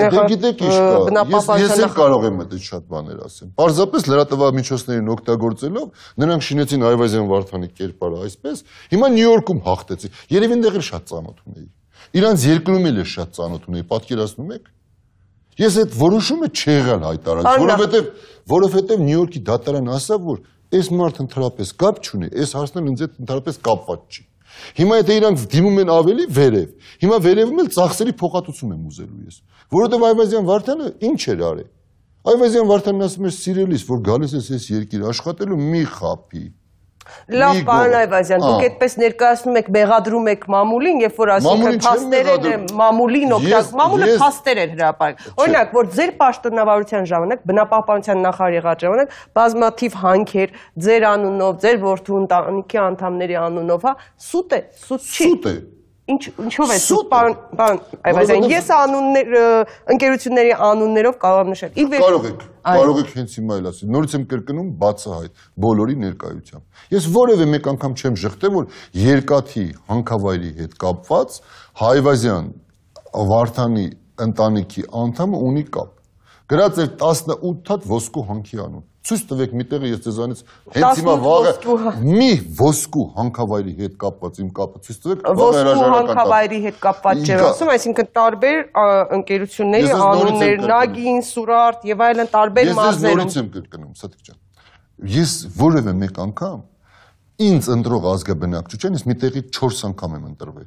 Ես էլ կարող եմ այդ շատ բաներ ասեմ։ Պարզապես լրատվամիջոցներին օգտագործելով նրանք շինեցին Այվազյան Վարդանի կերպարը այսպես, հիմա Նյու Յորքում հաղթեցի։ Երևի այնտեղ էլ շատ ծանոթ ունեի։ Իրանց երկրում էլ շատ ծանոթ ունեի, պատկերացնում եք։ Ես այդ որոշումը չեղալ հայտարարել, որովհետև Նյու Յորքի դատարան ասավ, որ այս մարդը ընդհանրապես կապ չունի, այս հարցն ինձ հետ ընդհանրապես կապված չի։ Հիմա եթե իրանք դիմում են ավելի վերև, հիմա վերևում էլ ծախսերի փոխհատուցում եմ ուզելու ես, որովհետև Այվազյան Վարդանը ինչ էր արել։ Այվազյան Վարդանն ասում էր սիրելիս, որ գալիս ես այս երկիր աշխատելու մի խափի։ Լավ, պարոն Այվազյան, դուք այդպես ներկայացնում եք, մեղադրում եք մամուլին, երբ որ ասինքն փաստերն են մամուլին օգտագործում, մամուլը փաստեր էր հրապարակել։ Օրինակ, որ ձեր պաշտոնավարության ժամանակ, բնապահպանության նախարարի եղած ժամանակ բազմաթիվ հանքեր ձեր անունով, ձեր որդու ընտանիքի անդամների անունով, հա, սուտ է, սուտ չի։ Սուտ է։ Ինչով է սուտ, պարոն Այվազյան, ես ընկերությունների անուններով կարող եմ նշել։ Կարող եք հենց հիմա էլ ասել, նորից եմ կրկնում բացահայտ բոլորի ներկայությամբ։ Ես որևէ մեկ անգամ չեմ ժխտել, որ երկաթի հանքավայրի հետ կապված Այվազյան Վարդանի ընտանիքի անդամը ունի կապ։ Գրած էր 18 հատ ոսկու հանքի անուն։ Ցույց տվեք մի տեղը, ես ձեզանից հենց հիմա վաղը մի ոսկու հանքավայրի հետ կապված իմ կապը ցույց տվեք, ոսկու հանքավայրի հետ կապված չէ, ասում, այսինքն տարբեր ընկերությունների անուններ, Նագին, Սուրարտ եւ այլն տարբեր մարզերում։ Ես նորից եմ կրկնում, Սաթիկ ջան։ Ես որևէ մեկ անգամ ինձ ընտրող ազգաբնակչության ես մի տեղի 4 անգամ եմ ընտրվել։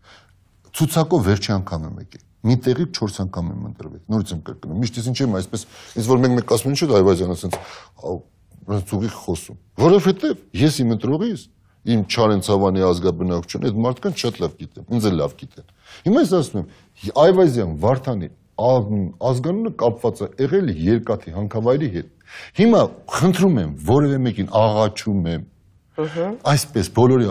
Ցուցակով վերջի անգամ եմ եկել։ Մի տեղի 4 անգամ եմ ընտրվել։ Նորից եմ կրկնում։ Միշտ ես ինչ եմ այսպես, ինձ որ մենք ասում են, չէ՞ Այվազյանը ասենց ծուղի խոսում։ Որովհետև ես իմ ընտրողից, իմ Չարենցավանի ազգաբնակչությունը այդ մարդկանց շատ լավ գիտեմ, ինձ էլ լավ գիտեն։ Հիմա ես ասում եմ, Այվազյան Վարդանի ազգանունը կապված է եղել երկաթի հանքավայրի հետ։ Հիմա խնդրում եմ, որևէ մեկին աղաչում եմ, այսպես բոլորի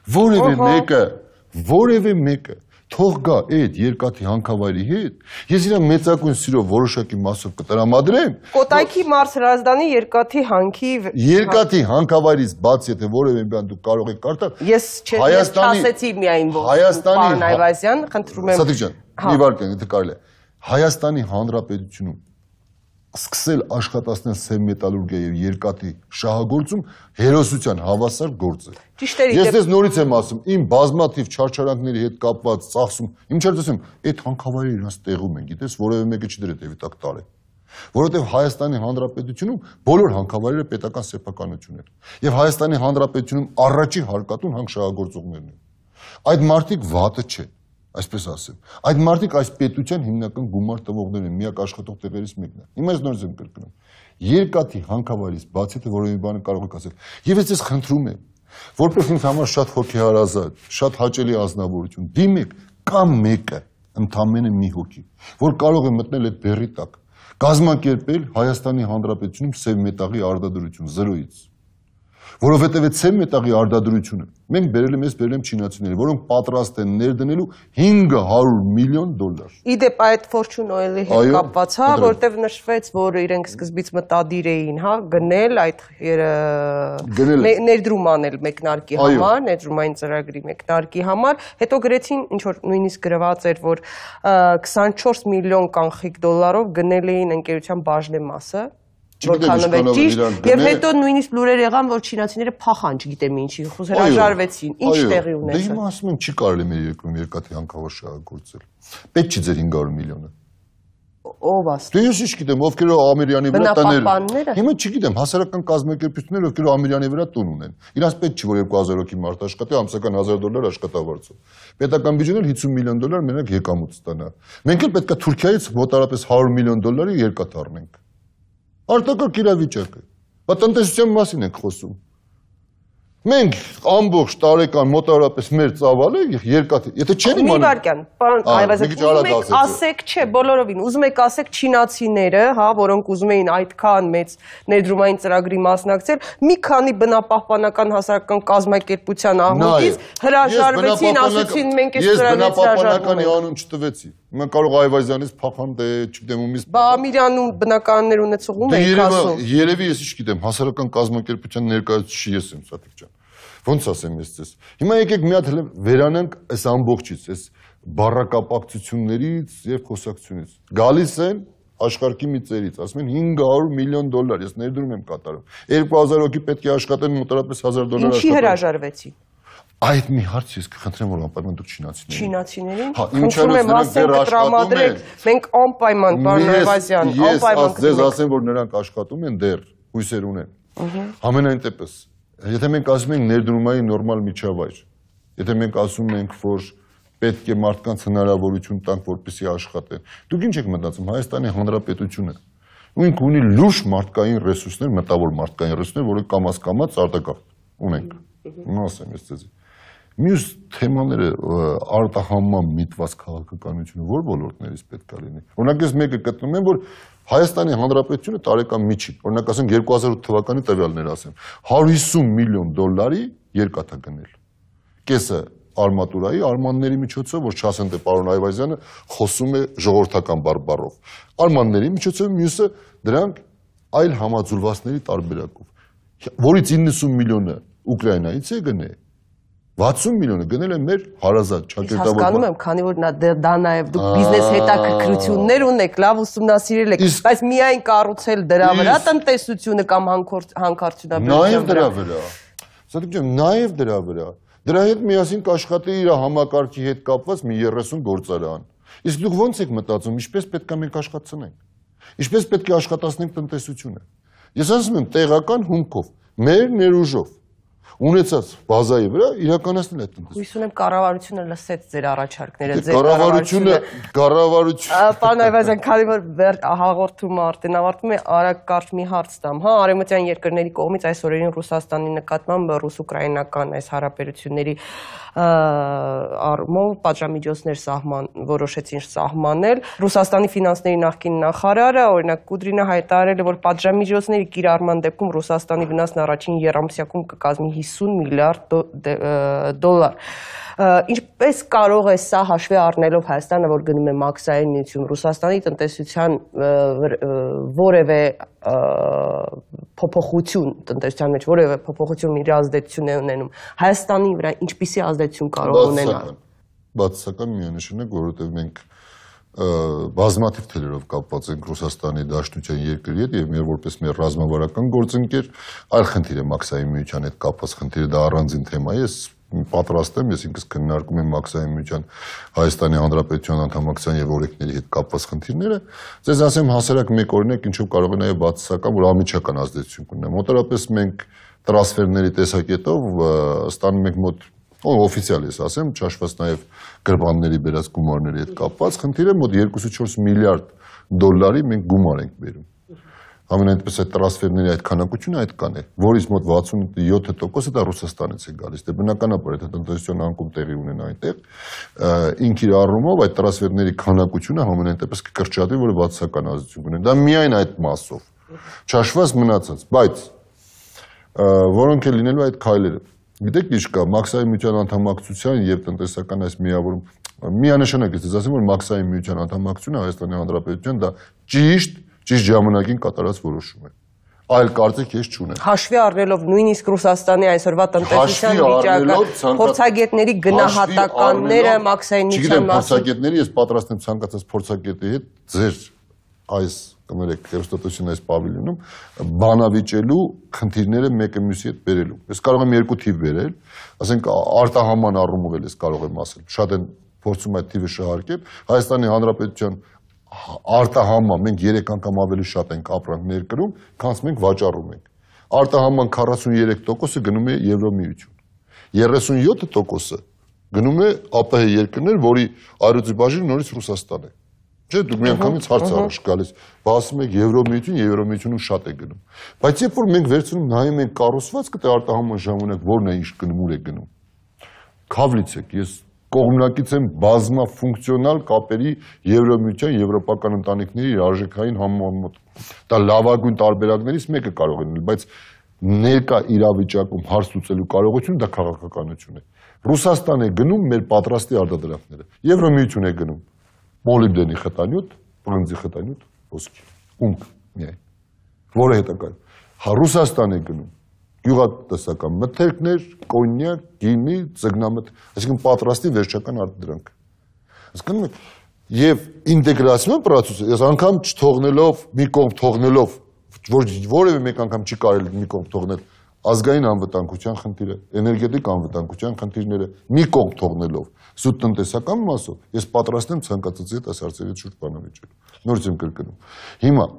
առջև, որևէ մեկը թող գա այդ երկաթի հանքավայրի հետ, ես իրա մեծագույն սիրով որոշակի մասով կտրամադրեմ։ Կոտայքի մարզ Հրազդանի երկաթի հանքի երկաթի հանքավայրից բաց եթե որևէ բան դուք կարող եք կարդալ։ Ես չասեցի միայն պարոն Այվազյան, խնդրում եմ։ Սաթիկ ջան, մի վարքան, եթե կարելի է։ Հայաստանի Հանրապետությունում սկսել աշխատացնել սև մետալուրգիա եւ երկաթի շահագործում հերոսության հավասար գործ է։ Ես դες նորից եմ ասում, իմ բազմաթիվ չարչարանքների հետ կապված ծախսում, իմ չարց ասեմ, այդ հանքավայրը իրանց տեղում են, գիտես, որևէ մեկը չի դրել դեպի տակ տարել։ Որովհետև Հայաստանի Հանրապետությունում բոլոր հանքավայրերը պետական սեփականություն են։ Եվ Հայաստանի Հանրապետությունում առաջի հարկատուն հանքշահագործողներն են։ Այդ մարդիկ վատը չեն, այսպես ասեմ։ Այդ մարդիկ այս պետության հիմնական գումար տվողներ են, միակ աշխատող տեղերից մեկն է։ Հիմա ես նորից եմ կրկնում։ Երկաթի հանքավայրից բացի թե որևէ բան կարող եք ասել։ Եվ ես ձեզ խնդրում եմ, որպես ինձ համար շատ հոգեհարազատ, շատ հաճելի ազնվորություն, դիմեք կամ մեկը, ընդամենը մի հոգի, որ կարող է մտնել այդ բեռի տակ, կազմակերպել Հայաստանի Հանրապետությունում սև մետաղի արտադրություն 0-ից։ Որովհետև այդ սև մետաղի արտադրությունը մենք բերել եմ չինացիների, որոնք պատրաստ են ներդնելու $500 միլիոն։ Իդեպ այդ Fortune Oil-ի հետ կապված, հա, որտեղ նշվեց, որ իրենք սկզբից մտադիր էին, հա, գնել այդ ներդրում անել մեկնարկի համար, ներդրումային ծրագրի մեկնարկի համար, հետո գրեցին, ինչ որ նույնիսկ գրված էր, որ 24 միլիոն կանխիկ դոլարով գնել էին ընկերության բաժնեմասը։ Որքանով է ճիշտ, եւ հետո նույնիսկ լուրեր եղան, որ չինացիները փախան, չգիտեմ ինչի, հրաժարվեցին, ինչ տեղի ունեցավ։ Դե հիմա ասում են չի կարելի մեր երկրում երկաթի հանքավայր շահագործել։ Պետք չի ձեր 500 միլիոնը։ Ով ասում։ Դե ես ինչ գիտեմ, ովքեր Ամերյանի վրա տաներ։ Հիմա չգիտեմ, հասարակական կազմակերպությունները, ովքեր Ամերյանի վրա տուն ունեն։ Իրանց պետք չի, որ 2000 հոգի մարդ աշխատի, ամսական $1000 աշխատավարձով։ Պետական բյուջեն էլ $50 միլիոն մենակ եկամուտ ստանա։ Մենք էլ պետքա Թուրքիայից մոտարապես $100 միլիոն երկաթ առնենք։ Արտակարգ իրավիճակը։ Բա տնտեսության մասին ենք խոսում։ Մենք ամբողջ տարեկան մոտավորապես մեր ծավալը երկաթի, եթե չեն իմանում։ Մի վարքյան, պարոն Այվազյան, ուզում եք ասեք, չէ, բոլորովին, ուզում եք ասեք չինացիները, հա, որոնք ուզում էին այդքան մեծ ներդրումային ծրագրի մասնակցել, մի քանի բնապահպանական հասարակական կազմակերպության աղմուկից հրաժարվեցին, ասեցին մենք այս ծրագրից հրաժարվում ենք։ անուն չտվեցի։ Մենք կարող Այվազյանից փախանդ է, չգիտեմ ումից։ Բա Ամիրյանում բնականներ ունեցողում եք ասում։ Երևի ես ինչ գիտեմ, հասարակական կազմակերպության ներկայացուցիչ ես եմ, Սաթիկ ջան։ Ոնց ասեմ ես ձեզ։ Հիմա եկեք մի հատ վերանանք այս ամբողջից, այս բառակապակցություններից եւ խոսակցությունից։ Գալիս են աշխարհի մի ծերից, ասում են $500 միլիոն, ես ներդրում եմ կատարում։ 2000 հոգի պետք է աշխատեն մոտավորապես $1000 Ինչի հրաժարվեցին։ Այդ մի հարց ես կխնդրեմ, որ անպայման դուք չինացիներին։ Չինացիներին։ Հա, ինչու՞ եմ ասել տրամադրեք, մենք անպայման, պարոն Այվազյան, անպայման։ Ես ձեզ ասեմ, որ նրանք աշխատում են դեռ, հույսեր ունեն։ Համենայն դեպս, եթե մենք ասում ենք ներդրումային նորմալ միջավայր, եթե մենք ասում ենք, որ պետք է մարդկանց հնարավորություն տանք, որպեսզի աշխատեն, դուք ինչ եք մտածում, Հայաստանի Հանրապետությունը ինքը ունի լուրջ մարդկային ռեսուրսներ, մտավոր մարդկային ռեսուրսներ, որոնք կամաց-կամաց արտակարգ ունենք։ Ասեմ ես ձեզ։ Մյուս թեմաները արտահանման միտված քաղաքականությունը որ ոլորտներից պետք է լինի։ Օրինակ ես մեկը գտնում եմ, որ Հայաստանի Հանրապետությունը տարեկան միջին, օրինակ ասենք 2008 թվականի տվյալներ ասեմ, $150 միլիոն երկաթ է գնել։ Կեսը արմատուրայի արմանների միջոցով, որ չասեն թե պարոն Այվազյանը խոսում է ժողովրդական բարբառով։ Արմանների միջոցով, մյուսը դրանք այլ համաձուլվածների տարբերակով, որից 90 միլիոնը Ուկրաինայից է գնել, 60 միլիոնը գնել է մեր հարազատ ճակերտավոր։ Հասկանում եմ, քանի որ դա նաև դուք բիզնես հետաքրքրություններ ունեք, լավ ուսումնասիրել եք, բայց միայն կառուցել դրա վրա տնտեսությունը կամ հանքարդյունաբերության վրա։ Նաև դրա վրա։ Դրա հետ միասին կաշխատի իր համակարգի հետ կապված մի 30 գործարան։ Իսկ դուք ո՞նց եք մտածում, ինչպես պետք է մենք աշխատացնենք։ Ինչպես պետք է աշխատացնենք տնտեսությունը։ Ես ասում եմ տեղական հումքով, մեր ներուժով ունեցած բազայի վրա իրականացնել այդ տնտեսությունը։ Հույս ունեմ կառավարությունը լսեց ձեր առաջարկները, Կառավարությունը Պարոն Այվազյան, քանի որ հաղորդումը արդեն ավարտվում է, արագ կարճ մի հարց տամ, հա, արևմտյան երկրների կողմից այս օրերին Ռուսաստանի նկատմամբ ռուս-ուկրաինական այս հարաբերությունների առումով պատժամիջոցներ որոշեցին սահմանել։ Ռուսաստանի ֆինանսների նախկին նախարարը, օրինակ Կուդրինը հայտարարել է, որ պատժամիջոցների կիրառման դեպքում Ռուսաստանի վնասն առաջին եռամսյակում կկազմի $50 միլիարդ։ Ինչպես կարող է սա հաշվի առնելով Հայաստանը, որ գնում է մաքսային միություն, Ռուսաստանի տնտեսության որևէ փոփոխություն տնտեսության մեջ, որևէ փոփոխություն իր ազդեցություն է ունենում, Հայաստանի վրա ինչպիսի ազդեցություն կարող ունենալ։ Բացասական միանշանակ, որովհետև մենք բազմաթիվ թելերով կապված ենք Ռուսաստանի Դաշնության երկրի հետ եւ մեր որպես մեր ռազմավարական գործընկեր, այլ խնդիր է մաքսային միության հետ կապված խնդիրը, դա առանձին թեմա է։ Ես պատրաստ եմ, ես ինքս քննարկում եմ մաքսային միության Հայաստանի Հանրապետության անդամակցության եւ օրենքների հետ կապված խնդիրները։ Ձեզ ասեմ հասարակ մեկ օրինակ, ինչով կարող է նաեւ բացասական, որ ամիջական ազդեցություն կունենա։ Մոտավորապես մենք տրանսֆերների տեսակետով ստանում ենք մոտ օֆիցիալ ես ասեմ, ճաշված նաև գրպանների բերած գումարների հետ կապված խնդիրը մոտ 2.4 միլիարդ մենք գումար ենք բերում։ Ամենայնպես այդ տրանսֆերների այդ քանակությունը այդքան է, որից մոտ 67%-ը դա Ռուսաստանից է գալիս։ Դե բնականաբար այդ տնտեսության անկում տեղի ունենա այնտեղ, ինք իր առումով այդ տրանսֆերների քանակությունը ամենայնպես կկրճատվի, որը բացասական ազդեցություն կունենա։ Դա միայն այդ մասով։ Ճաշված մնացած, բայց որոնք է լինելու այդ քայլերը։ Գիտեք ինչ կա, մաքսային միության անդամակցության եւ տնտեսական այս միավորում միանշանակ է, ասեմ, որ մաքսային միության անդամակցությունը Հայաստանի Հանրապետության դա ճիշտ ժամանակին կատարած որոշում է։ Այլ կարծիք ես չունեմ։ Հաշվի առնելով նույնիսկ Ռուսաստանի այսօրվա տնտեսության վիճակը, փորձագետների գնահատականները մաքսային միության մասին։ Փորձագետների ես պատրաստ եմ ցանկացած փորձագետի հետ ձեր այս կներեք հերոստատուսին այս պավիլյոնում բանավիճելու խնդիրները մեկը մյուսի հետ բերելու։ Ես կարող եմ երկու թիվ բերել, ասենք արտահանման առումով էլ ես կարող եմ ասել։ Շատ են փորձում այդ թիվը շահարկել։ Հայաստանի Հանրապետության արտահանման մենք 3 անգամ ավելի շատ ենք ապրանք ներկրում, քան մենք վաճառում ենք։ Արտահանման 43%-ը գնում է Եվրոմիություն։ 37%-ը գնում է ԱՊՀ երկրներ, որի այրուձի բաժինը նորից Ռուսաստան է։ Չէ, դուք միանգամից հարց առաջ գալիս, ասում եք Եվրոմիությունում շատ է գնում։ Բայց երբ որ մենք վերցնում նայում ենք կառուցվածքը, թե արտահանման ժամանակ որն է ինչ գնում, ուր է գնում։ Քավլից եք, ես կողմնակից եմ բազմաֆունկցիոնալ կապերի Եվրոմիության եվրոպական ընտանիքների արժեքային համեմատ։ Դա լավագույն տարբերակներից մեկը կարող է լինել, բայց ներկա իրավիճակում հարց լուծելու կարողությունը դա քաղաքականություն է։ Ռուսաստան է գնում մեր պատրաստի արտադրանքները։ Եվրոմիություն է գնում մոլիբդենի խտանյութ, բրոնզի խտանյութ, ոսկի, ունկ միայն, որը հետագայում։ Ռուսաստան է գնում գյուղատնտեսական մթերքներ, կոնյակ, գինի, ձկնամթ, այսինքն պատրաստի վերջական արտադրանք։ Հասկանում եք, եւ ինտեգրացիոն պրոցեսը, ես անգամ չթողնելով, մի կողմ թողնելով, որ որևէ մեկ անգամ չի կարելի մի կողմ թողնել, ազգային անվտանգության խնդիրը, էներգետիկ անվտանգության խնդիրները մի կողմ թողնելով, զուտ տնտեսական մասով, ես պատրաստ եմ ցանկացած այդ այս հարցերի շուրջ բանավիճել։ Նորից եմ կրկնում։ Հիմա,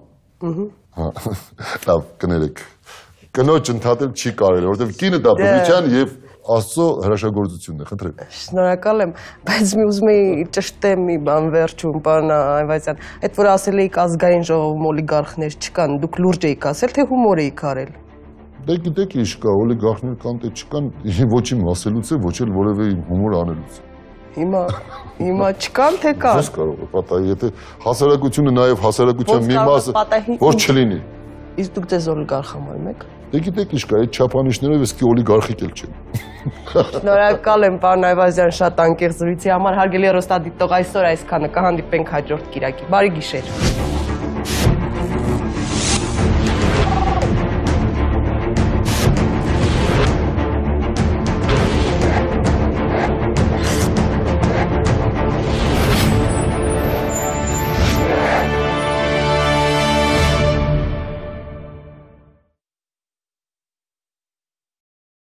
լավ, կներեք, կնոջ ընդհատել չի կարելի, որովհետև կինը դա բնության եւ Աստծո հրաշագործությունն է, խնդրեմ։ Շնորհակալ եմ, բայց մի ուզում էի ճշտեմ մի բան վերջում, պարոն Այվազյան, այդ որ ասել էիք ազգային ժողովում օլիգարխներ չկան, դուք լուրջ էիք ասել, թե հումոր էիք արել։ Դե գիտեք ինչ կա, օլիգարխներ կան, թե չկան, ոչ իմ ասելուց է, ոչ էլ որևէ հումոր անելուց։ Հիմա չկան, թե կան։ Ո՞ս կարող է պատահի, եթե հասարակությունը նաև հասարակության մի մասը որ չլինի։ Իսկ դուք ձեզ օլիգարխ համարում եք։ Դե գիտեք ինչ կա, այդ չափանիշներով էսքի օլիգարխիկ էլ չեն։ Շնորհակալ եմ, պարոն Այվազյան, շատ անկեղծ զրույցի համար։ Հարգելի հեռուստադիտող, այսօր այսքանը, կհանդիպենք հաջորդ կիրակի։ Բարի գիշեր։